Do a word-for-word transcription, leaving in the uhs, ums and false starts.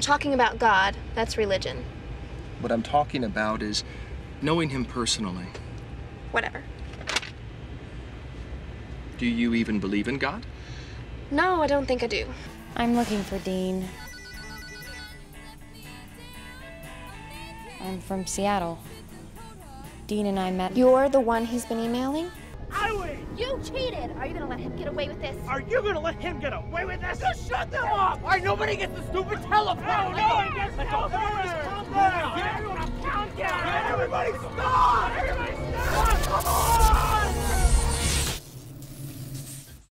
talking about God, that's religion. What I'm talking about is knowing him personally. Whatever. Do you even believe in God? No, I don't think I do. I'm looking for Dean. I'm from Seattle. Dean and I met. You're the one he's been emailing? I win! You cheated! Are you gonna let him get away with this? Are you gonna let him get away with this? Just shut them up! Why nobody gets the stupid telephone? No, no one gets the telephone! Calm down! Everyone calm down! Everybody stop! Everybody stop! Come on!